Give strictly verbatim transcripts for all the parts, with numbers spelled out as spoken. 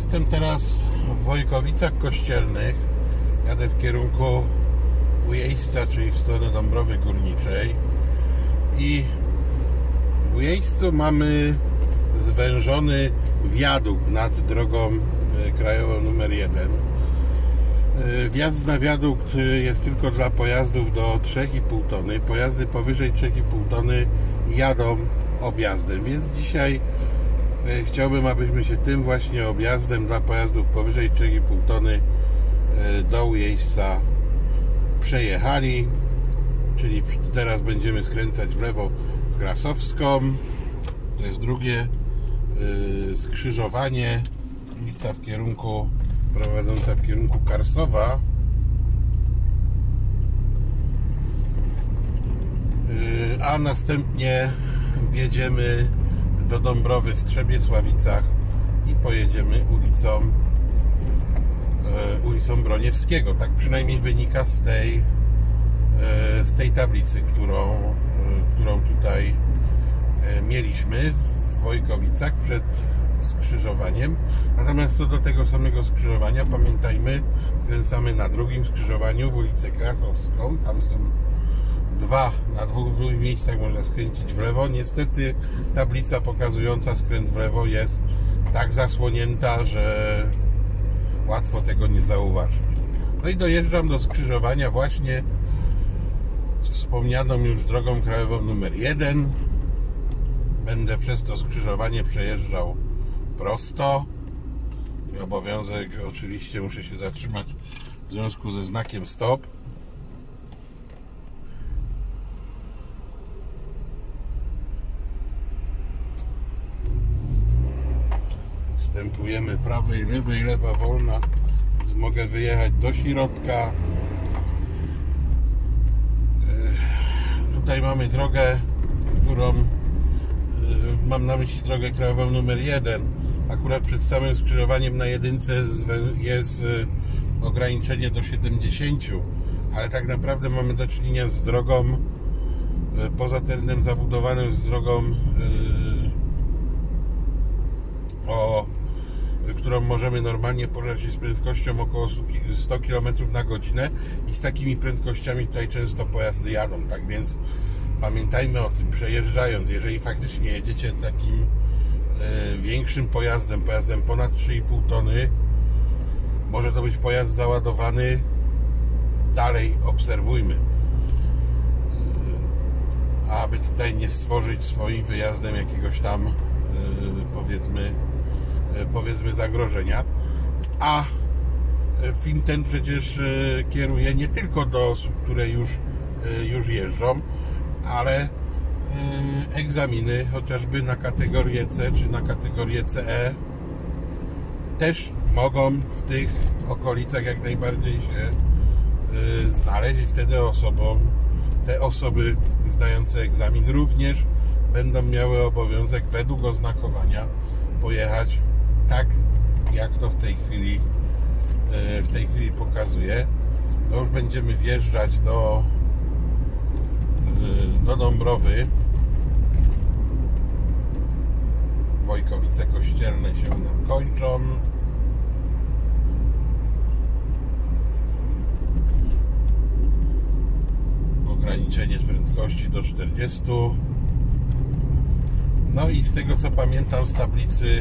Jestem teraz w Wojkowicach Kościelnych. Jadę w kierunku Ujejsca, czyli w stronę Dąbrowy Górniczej. I w Ujejscu mamy zwężony wiadukt nad drogą krajową numer jeden. Wjazd na wiadukt jest tylko dla pojazdów do trzy i pół tony. Pojazdy powyżej trzy i pół tony jadą objazdem, więc dzisiaj chciałbym, abyśmy się tym właśnie objazdem dla pojazdów powyżej trzy i pół tony do Ujejsca przejechali. Czyli teraz będziemy skręcać w lewo w Krasowską. To jest drugie skrzyżowanie. Ulica w kierunku prowadząca w kierunku Karsowa. A następnie wjedziemy do Dąbrowy w Trzebiesławicach i pojedziemy ulicą ulicą Broniewskiego. Tak przynajmniej wynika z tej z tej tablicy, którą, którą tutaj mieliśmy w Wojkowicach przed skrzyżowaniem. Natomiast co do tego samego skrzyżowania, pamiętajmy, skręcamy na drugim skrzyżowaniu w ulicę Krasowską. Tam są dwa, na dwóch miejscach można skręcić w lewo. Niestety tablica pokazująca skręt w lewo jest tak zasłonięta, że łatwo tego nie zauważyć. No i dojeżdżam do skrzyżowania właśnie z wspomnianą już drogą krajową numer jeden. Będę przez to skrzyżowanie przejeżdżał prosto. I obowiązek, oczywiście muszę się zatrzymać w związku ze znakiem stop. Wstępujemy prawej, lewej, lewa wolna, więc mogę wyjechać do środka. Tutaj mamy drogę, którą mam na myśli drogę krajową numer jeden. Akurat przed samym skrzyżowaniem na jedynce jest ograniczenie do siedemdziesięciu, ale tak naprawdę mamy do czynienia z drogą poza terenem zabudowanym, z drogą o, którą możemy normalnie poruszać z prędkością około sto kilometrów na godzinę i z takimi prędkościami tutaj często pojazdy jadą, tak więc pamiętajmy o tym, przejeżdżając, jeżeli faktycznie jedziecie takim e, większym pojazdem, pojazdem ponad trzy i pół tony, może to być pojazd załadowany, dalej obserwujmy, e, aby tutaj nie stworzyć swoim wyjazdem jakiegoś tam e, powiedzmy e, powiedzmy zagrożenia. A film ten przecież e, kieruje nie tylko do osób, które już, e, już jeżdżą, ale y, egzaminy chociażby na kategorię C czy na kategorię C E też mogą w tych okolicach jak najbardziej się y, znaleźć i wtedy osobom, te osoby zdające egzamin również będą miały obowiązek według oznakowania pojechać tak, jak to w tej chwili y, w tej chwili pokazuje. No już będziemy wjeżdżać do do Dąbrowy. Wojkowice Kościelne się nam kończą. Ograniczenie prędkości do czterdziestu. No i z tego co pamiętam z tablicy, yy,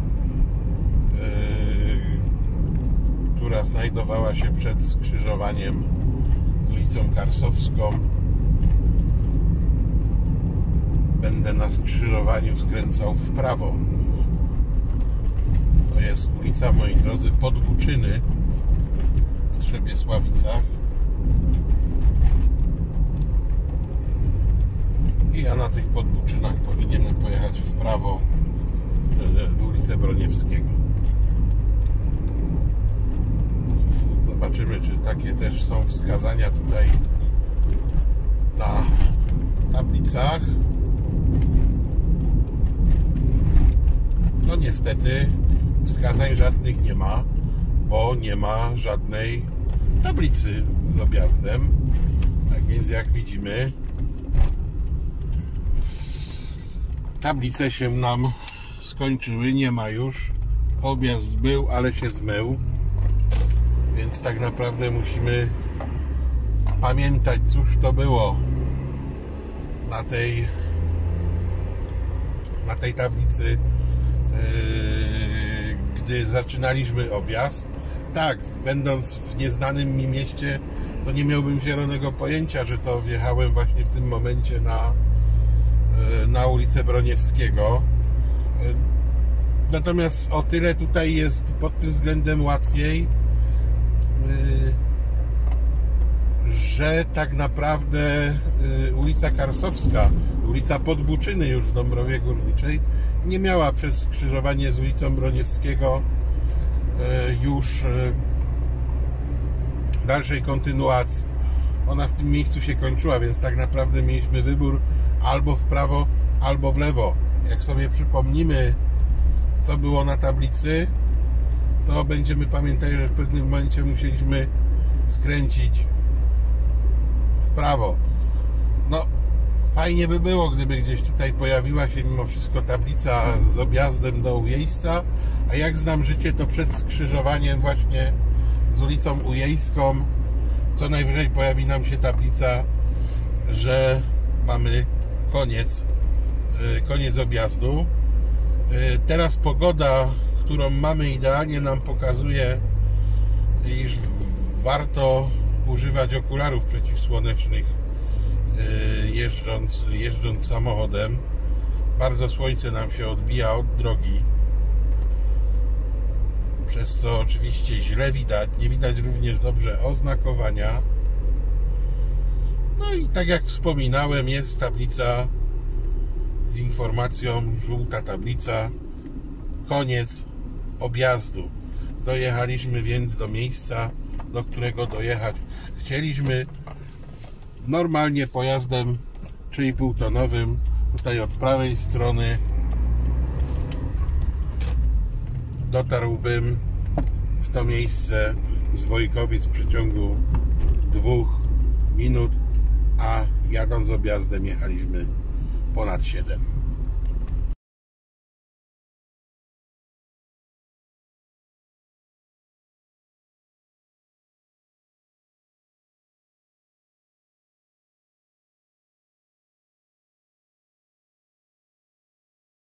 która znajdowała się przed skrzyżowaniem z ulicą Karsowską, będę na skrzyżowaniu skręcał w prawo. To jest ulica, moi drodzy, Podbuczyny w Trzebiesławicach. I ja na tych Podbuczynach powinienem pojechać w prawo w ulicę Broniewskiego. Zobaczymy, czy takie też są wskazania tutaj na tablicach. No niestety wskazań żadnych nie ma, bo nie ma żadnej tablicy z objazdem. Tak więc jak widzimy, tablice się nam skończyły, nie ma już Objazd był, ale się zmył, więc tak naprawdę musimy pamiętać, cóż to było na tej na tej tablicy, yy, gdy zaczynaliśmy objazd. Tak, będąc w nieznanym mi mieście, to nie miałbym zielonego pojęcia, że to wjechałem właśnie w tym momencie na, yy, na ulicę Broniewskiego. Yy, natomiast o tyle tutaj jest pod tym względem łatwiej, yy, że tak naprawdę y, ulica Karsowska, ulica Podbuczyny już w Dąbrowie Górniczej nie miała przez skrzyżowanie z ulicą Broniewskiego y, już y, dalszej kontynuacji. Ona w tym miejscu się kończyła, więc tak naprawdę mieliśmy wybór albo w prawo, albo w lewo. Jak sobie przypomnimy, co było na tablicy, to będziemy pamiętać, że w pewnym momencie musieliśmy skręcić w prawo. No, fajnie by było, gdyby gdzieś tutaj pojawiła się mimo wszystko tablica z objazdem do Ujejsca, a jak znam życie, to przed skrzyżowaniem właśnie z ulicą Ujejską co najwyżej pojawi nam się tablica, że mamy koniec, koniec objazdu. Teraz pogoda, którą mamy, idealnie nam pokazuje, iż warto używać okularów przeciwsłonecznych jeżdżąc, jeżdżąc samochodem. Bardzo słońce nam się odbija od drogi, przez co oczywiście źle widać. Nie widać również dobrze oznakowania. No i tak jak wspominałem, jest tablica z informacją, żółta tablica, koniec objazdu. Dojechaliśmy więc do miejsca, do którego dojechać chcieliśmy. Normalnie pojazdem trzy i pół tonowym. Tutaj od prawej strony dotarłbym w to miejsce z Wojkowic w przeciągu dwóch minut, a jadąc objazdem jechaliśmy ponad siedem.